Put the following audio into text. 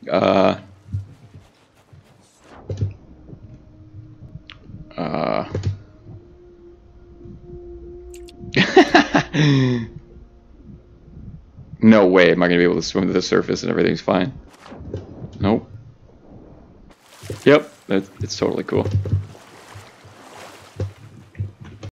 Uh... No way am I going to be able to swim to the surface and everything's fine. Nope. Yep, it's totally cool.